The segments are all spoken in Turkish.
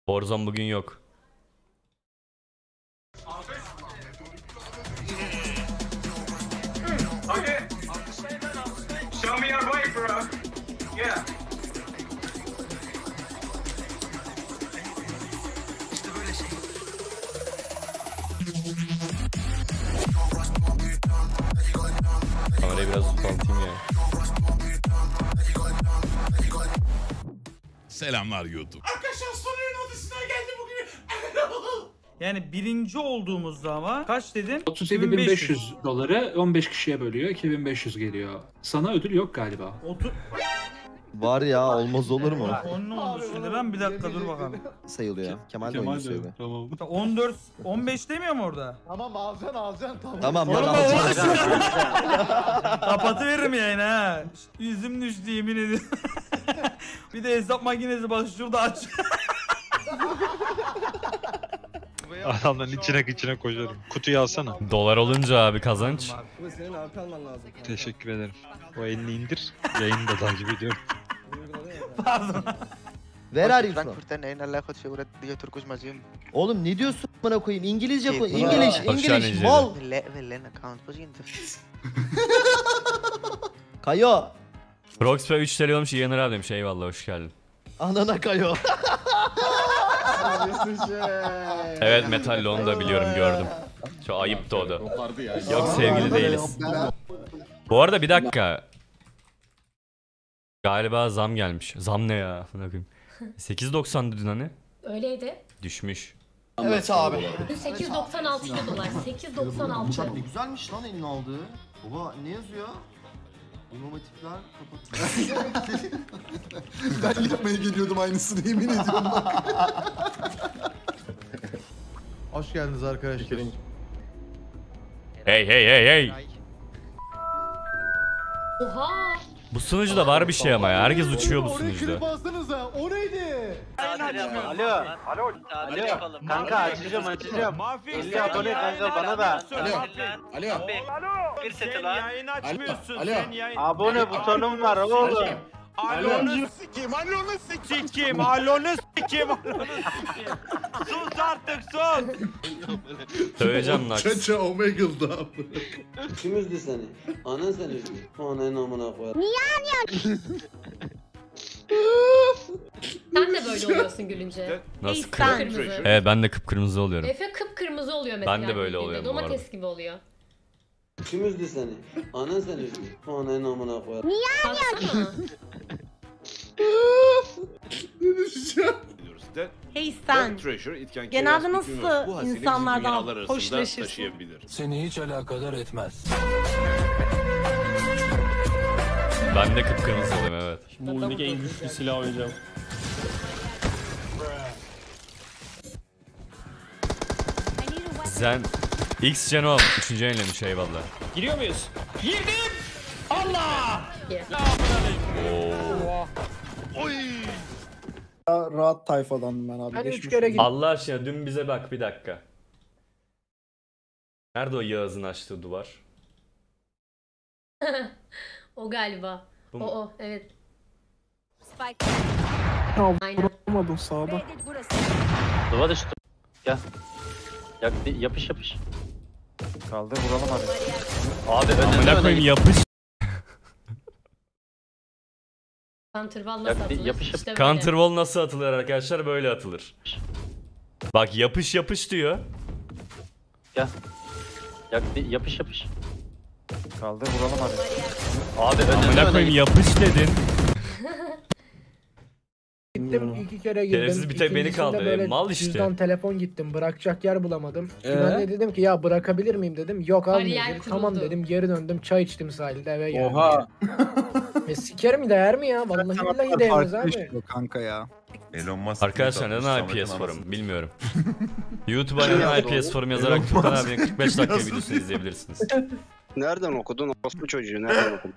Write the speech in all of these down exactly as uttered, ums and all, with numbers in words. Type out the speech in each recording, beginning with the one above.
Warzone bugün yok. Okay. Show me your bike, bro. Yeah. Kamerayı biraz uzatayım ya. Selamlar YouTube. Arkadaşlar Soner'in odasına geldi bugün. Yani birinci olduğumuzda ama kaç dedin? otuz yedi bin beş yüz doları on beş kişiye bölüyor. iki bin beş yüz geliyor. Sana ödül yok galiba. Otur. Var ya, olmaz olur mu? on ne oldu şimdi ben bir dakika dur bakalım. Sayılıyor. Kemal de oyuncu sayılıyor. Tamam. on dört on beş demiyor mu orada? Tamam alacaksın alacaksın tamam. Tamam ben Oğlum, alacağım. Kapatıveririm yayını ha. Yüzüm düştü yemin ediyorum. Bir de hesap makinesi bak şurada aç. Adamların içine içine koyarım. Kutuyu alsana. Dolar olunca abi kazanç. Bu senin arka alman lazım. Teşekkür ederim. O elini indir. Yayını da takip ediyorum. Pardon. Where are you from? Frankfurt'ten en Allah kod şevret diye Turkuş mazlum. Oğlum ne diyorsun bana koyayım? İngilizce koy. Şey, İngiliz, bak şu an İngiliz, İngilizce. mal. Le velen account bu jindir. Kayo. Proxpe üç T L olmuş Yener abi demiş. Eyvallah hoş geldin. Anana kayo. Evet Metalli onu da biliyorum gördüm. Şu ayıptı o da. Yok sevgili değiliz. Bu arada bir dakika. Galiba zam gelmiş. Zam ne ya? sekiz doksandı dün hani. Öyleydi. Düşmüş. Evet abi. sekiz doksan altı dolar. sekiz doksan altı. Ne güzelmiş lan elini aldığı. Baba ne yazıyor? İnovatifler kapatılıyor. Ben yapmaya geliyordum aynısını yemin ediyorum bak. Hoş geldiniz arkadaşlar. Hey hey hey hey. Oha. Bu sunucuda var bir şey ama ya. Herkes uçuyor bu sunucuda. Bassanıza o neydi? Alo. Alo. Alo. Kanka açacağım açacağım. elli abone kanka bana da. Alo. Alo. Bir seti lan. Yayın açmıyorsun Alo. sen yayın. Abone butonum var oğlum. Alonu sikeyim, alonu sikeyim, alonu sikeyim, alonu sikeyim. Sus artık sus. Söyleyeceğim Nax. Çeçe Omega'da. Kim üzdü seni? Anan seni üzdü. Anan amına koyar. Sen de böyle oluyorsun gülünce. Nasıl Hey, kırmızı? kırmızı. Evet ben de kıpkırmızı oluyorum. Efe kıpkırmızı oluyor mesela. Ben de böyle güldüğünde. oluyorum bu arada. Domates gibi oluyor. Kim üzdü seni? Anan seni üzdü. Anan amına koyar. Baksana. Hey sen, genelde nasıl insanlardan hoşlaşırsın? Seni hiç alakadar etmez. Ben de kıpkırmızı oluyorum evet. Şimdi oyundaki en güçlü silah oynayacağım. Zen X Geno üçüncü yenilemiş eyvallah. Giriyor muyuz? Girdim! Allah! Rahat tayfadandım ben abi. Ben üç kere gittim. Allah aşkına dün bize bak bir dakika. Nerede o Yağız'ın açtığı duvar? O galiba. Bu O mu? o evet. Ya, Aynen. vuramadım sağda. Duvar düştü. Gel. Yak, yapış yapış. Kaldı vuralım hadi. Abi önüne Amına koyayım yapış. Counterwall Yak, nasıl atılır? yapış, İşte böyle. Counterwall nasıl atılır arkadaşlar? Böyle atılır. Bak yapış yapış diyor. Gel. Yak, yapış yapış. Kaldı vuralım hadi. Abi önüne Amına koyayım yapış dedin. Gittim iki kere girdim. Şerefsiz bir tek beni İkincisinde kaldı. böyle Mal işte. cüzdan telefon gittim. Bırakacak yer bulamadım. Ee? Ben de dedim ki ya bırakabilir miyim dedim. Yok Bariyer almayacağım. kuruldu. Tamam dedim geri döndüm. Çay içtim sahilde eve geldim. Oha. E sikerim değer mi ya? Vallahi billahi değmez abi. Kanka ya. Elon Musk. Arkadaşlar neden I P S forum bilmiyorum. YouTube'a neden I P S forum yazarak Furkan abinin kırk beş dakika videosunu izleyebilirsiniz. Nereden okudun orospu çocuğu? Nereden okudun?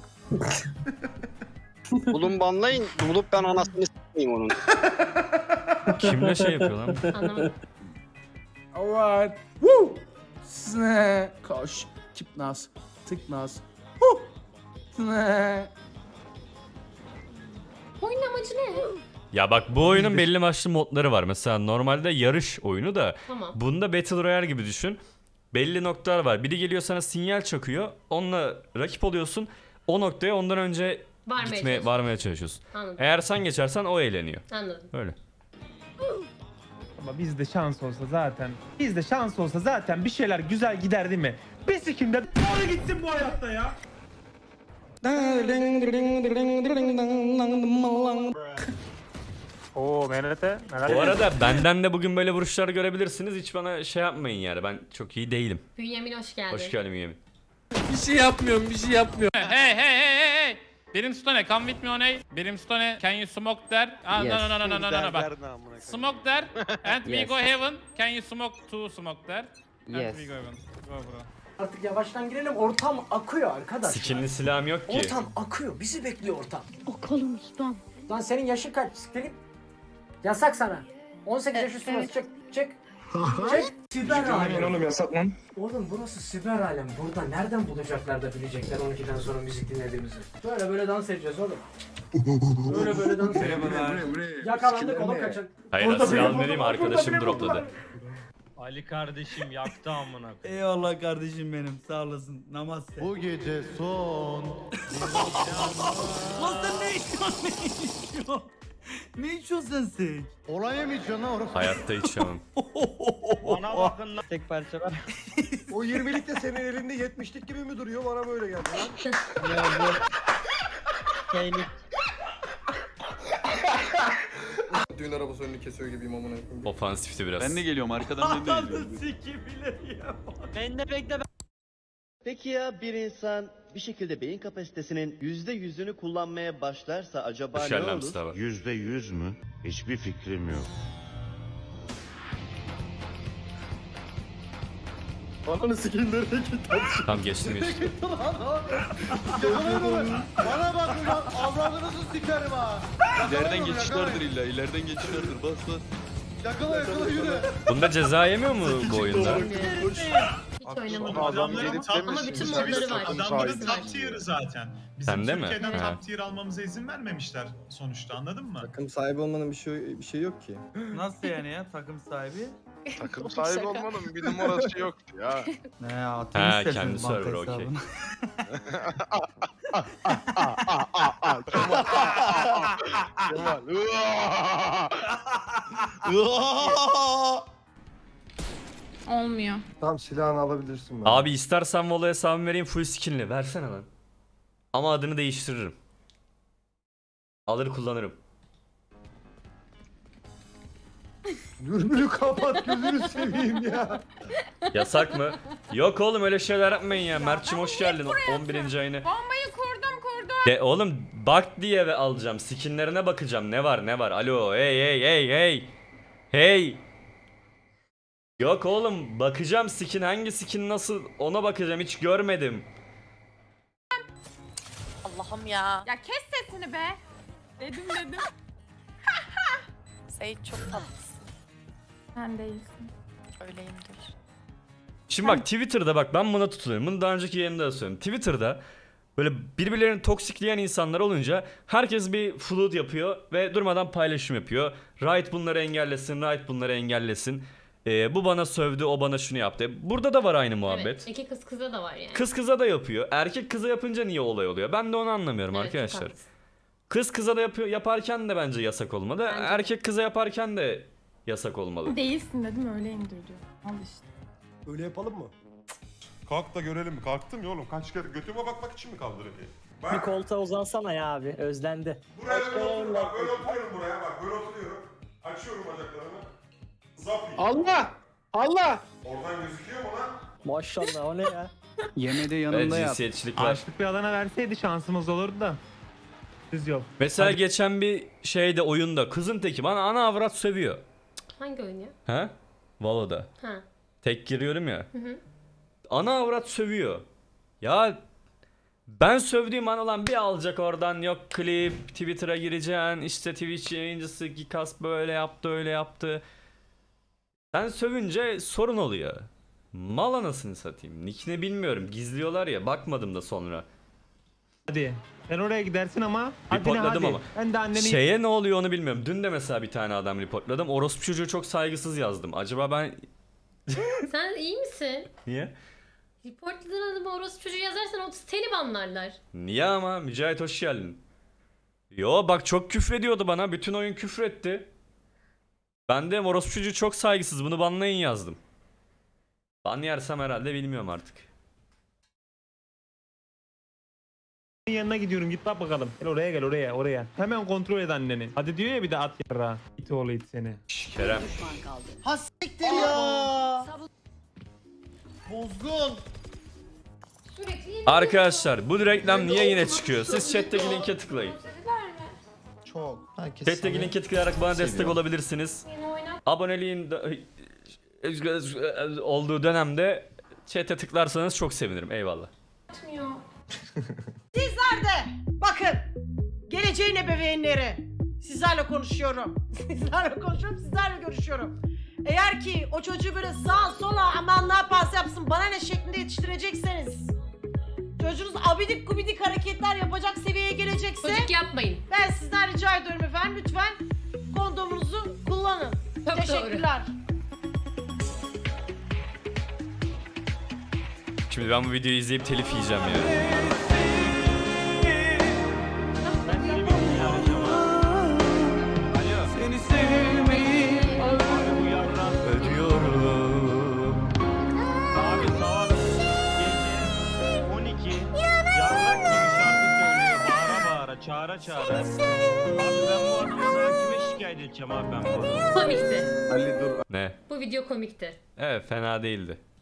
Bulun banlayın. Bulup ben anasını s**eyim onun. Kimle şey yapıyor lan? Anlamadım. Alright. Woo! Sne. Koş. Tip nas. Tık nas. Woo! Sne. Oyunun amacı ne? Ya bak bu oyunun belli başlı modları var. Mesela normalde yarış oyunu da Tamam. bunda Battle Royale gibi düşün. Belli noktalar var. Biri geliyor sana sinyal çakıyor. Onunla rakip oluyorsun. O noktaya ondan önce Varmaya gitmeye, çalışıyorsun. varmaya çalışıyorsun. Anladım. Eğer sen geçersen o eğleniyor. Anladım. Öyle. Ama bizde şans olsa zaten, bizde şans olsa zaten bir şeyler güzel gider değil mi? Bir sikimde doğru gitsin bu hayatta ya. Oo Menete. Bu arada benden de bugün böyle vuruşlar görebilirsiniz. Hiç bana şey yapmayın yani. Ben çok iyi değilim. Bünyamin hoş geldin. Hoş geldin Bünyamin. Bir şey yapmıyorum, bir şey yapmıyorum. Hey hey hey hey hey. Brimstone, come with me on A. Brimstone, can you smoke there? Ah, no no no no no no no bak. Smoke there and we go heaven. Can you smoke two smoke there? And we go heaven. Go bro. Artık yavaştan girelim. Ortam akıyor arkadaş. Skinli silahım yok ki. Ortam akıyor. Bizi bekliyor ortam. Okalım ustam. Lan senin yaşın kaç? Siktir. Yasak sana. on sekiz yaş üstü evet. Çek, çek. Çek. Siber alem. Oğlum yasak lan. Oğlum burası siber alem. Burada nereden bulacaklar da bilecekler on ikiden sonra müzik dinlediğimizi. Böyle böyle dans edeceğiz oğlum. Böyle böyle dans edeceğiz. Yakalandık oğlum kaçın. Hayır Burada asil biri almayayım vurdu, arkadaşım burada biri vurdu. dropladı. Ali kardeşim yaktı amına. Eyvallah kardeşim benim sağ olasın namaz sen. Bu gece son. Lan sen ne içiyorsun ne içiyorsun? Ne içiyorsun sen sen? Olaya mı içiyorsun lan orası? Hayatta içemem. Bana bakın lan. Tek parça var. O yirmilik de senin elinde yetmişlik gibi mi duruyor? Bana böyle geldi lan. Düğün arabası önünü kesiyor gibiyim amına koyayım. Ofansifti biraz. Ben de geliyorum arkadan ben de geliyorum. Ben de bekle. Peki ya bir insan bir şekilde beyin kapasitesinin yüzde yüzünü kullanmaya başlarsa acaba Hoş ne geldin olur? Mustafa. Yüzde yüz mü? Hiçbir fikrim yok. Ananı sikeyim nereye gitti? Tamam geçtim geçtim. Bana bak ulan avradınızı sikerim ha. İleriden geçişlerdir illa, ileriden geçişlerdir. Bas bas. Yakala yakala yürü. Bunda ceza yemiyor mu bu oyunda? Hiç oynamadım. Adamların Ama bütün modları var. Adamların Hepsi var. top tier'ı zaten. Bizim Sende mi? Türkiye'den Evet. top tier almamıza izin vermemişler sonuçta, anladın mı? Takım sahibi olmanın bir şey bir şey yok ki. Nasıl yani ya takım sahibi? Takım sahibi olmanın bir numarası yoktu ya. Ne ya atayım Ha istersen kendi banka server okey. hesabını. Olmuyor. Tamam silahını alabilirsin ben. Abi istersen Valo hesabımı vereyim full skinli. Versene lan. Ama adını değiştiririm. Alır kullanırım. Dürbünü kapat gözünü seveyim ya. Yasak mı? Yok oğlum öyle şeyler yapmayın ya. Mert'cim hoş geldin on birinci ayını. Bombayı kurdum kurdum. De oğlum bak diye ve alacağım. Skinlerine bakacağım. Ne var ne var. Alo hey hey hey hey. Hey. Yok oğlum bakacağım skin hangi skin nasıl ona bakacağım hiç görmedim. Allah'ım ya. Ya kes sesini be. Dedim dedim. Seyit çok tatlısın. Sen değilsin. Öyleyimdir. Şimdi bak Twitter'da bak ben buna tutuluyorum. Bunu daha önceki yayında da söyledim. Twitter'da böyle birbirlerini toksikleyen insanlar olunca herkes bir flood yapıyor ve durmadan paylaşım yapıyor. Riot bunları engellesin, Riot bunları engellesin. Ee, bu bana sövdü, o bana şunu yaptı. Burada da var aynı muhabbet. Evet, iki kız kıza da var yani. Kız kıza da yapıyor. Erkek kıza yapınca niye olay oluyor? Ben de onu anlamıyorum Evet, arkadaşlar. çok haklısın. Kız kıza da yapıyor, yaparken de bence yasak olmalı. Bence de. Erkek kıza yaparken de yasak olmalı. Değilsin dedim öyleyimdir diyor. Al işte. Öyle yapalım mı? Kalk da görelim mi? Kalktım ya oğlum. Kaç kere götüme bakmak için mi kaldırıyor? Bir koltuğa uzansana ya abi. Özlendi. Buraya böyle oturuyorum bak. Böyle oturuyorum buraya bak. Böyle oturuyorum. Açıyorum bacaklarımı. Zapayım. Allah! Allah! Oradan gözüküyor mu lan? Maşallah o ne ya? Yemede Ve yanında yap. cinsiyetçilik var. Açlık bir alana verseydi şansımız olurdu da. Siz yok. Mesela geçen bir şeyde oyunda kızın teki bana ana avrat sövüyor. Hangi oyun ya? He? Valo'da. Ha. Tek giriyorum ya. Hı hı. Ana avrat sövüyor. Ya ben sövdüğüm an olan bir alacak oradan yok klip Twitter'a gireceksin işte Twitch yayıncısı Gikas böyle yaptı öyle yaptı. Sen sövünce sorun oluyor. Mal anasını satayım. Nick ne bilmiyorum gizliyorlar ya bakmadım da sonra. Hadi. Sen oraya gidersin ama hadi ne Reportladım hadi. ama. Ben de anneni... Şeye ne oluyor onu bilmiyorum. Dün de mesela bir tane adam reportladım. Orospu çocuğu çok saygısız yazdım. Acaba ben... Sen iyi misin? Niye? Reportladığın adımı orospu çocuğu yazarsan o seni banlarlar. Niye ama? Mücahit hoş geldin. Yo bak çok küfrediyordu bana. Bütün oyun küfretti. Ben de orospu çocuğu çok saygısız. Bunu banlayın yazdım. Ban yersem herhalde bilmiyorum artık. yanına gidiyorum, git bak bakalım. Gel oraya, gel oraya, oraya. Hemen kontrol et anneni. Hadi diyor ya bir de at yarra. İt oğlu it seni. Şş, Kerem. Ha siktir ya. Bozgun. Arkadaşlar bu reklam niye yine çıkıyor? Siz chat'teki linke tıklayın. Çok. Herkes Chat'teki linke tıklayarak bana destek seviyor. olabilirsiniz. Aboneliğin da- olduğu dönemde chat'e tıklarsanız çok sevinirim. Eyvallah. Sizler de bakın geleceğin ebeveynleri sizlerle konuşuyorum. Sizlerle konuşuyorum, sizlerle görüşüyorum. Eğer ki o çocuğu böyle sağa sola aman ne yaparsa yapsın bana ne şeklinde yetiştirecekseniz, çocuğunuz abidik gubidik hareketler yapacak seviyeye gelecekse Çocuk yapmayın. ben sizden rica ediyorum efendim, lütfen kondomunuzu kullanın. Çok Teşekkürler. Şimdi ben bu videoyu izleyip telif yiyeceğim ya. Seni sevmeyi Ödüyorum. Abi saat gece on iki. Yarrak gibi şarkı söylüyor. Bağıra bağıra, çağıra çağıra. Abi ben bu adamı daha kime şikayet edeceğim abi ben bu adamı? Komikti. Ne? Bu video komikti. Evet fena değildi.